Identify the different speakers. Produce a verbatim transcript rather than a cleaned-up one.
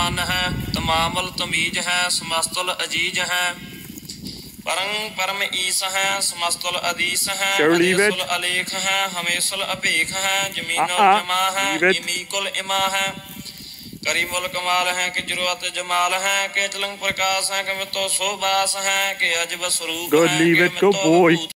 Speaker 1: तमान है, तमामल तमीज है, समस्तुल अजीज है, परम परम ईस है, समस्तुल अदीस है, हमेशुल अलेख है, हमेशुल अपेख है, जमीनुल जमा है, इमीकुल इमा है, करीमुल कमाल है, कि जरूरत जमाल है, के चलंग प्रकाश है, कि मितो शोभास है, कि अजब स्वरूप है, कि मितो